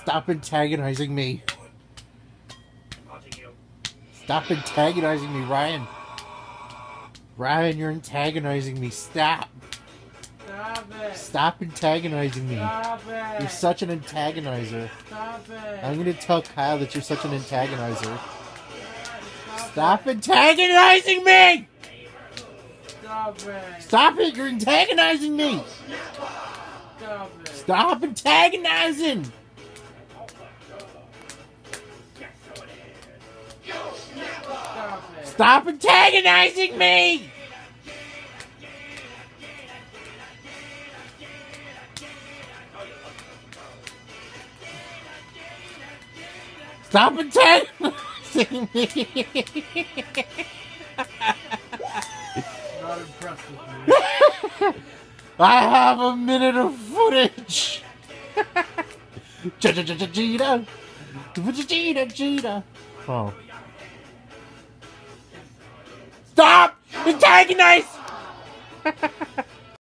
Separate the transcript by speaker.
Speaker 1: Stop antagonizing me. Stop antagonizing me, Ryan. Ryan, you're antagonizing me. Stop.
Speaker 2: Stop it.
Speaker 1: Stop antagonizing me.
Speaker 2: Stop it.
Speaker 1: You're such an antagonizer.
Speaker 2: Stop it.
Speaker 1: I'm gonna tell Kyle that you're such an antagonizer. Stop antagonizing me!
Speaker 2: Stop it.
Speaker 1: Stop it! You're antagonizing me!
Speaker 2: Stop it.
Speaker 1: Stop antagonizing!
Speaker 2: Stop it.
Speaker 1: Stop antagonizing me! Stop antagonizing me!
Speaker 2: Not impressed with me.
Speaker 1: I have a minute of footage! Cheetah! Cheetah! Oh. Stop! Antagonize!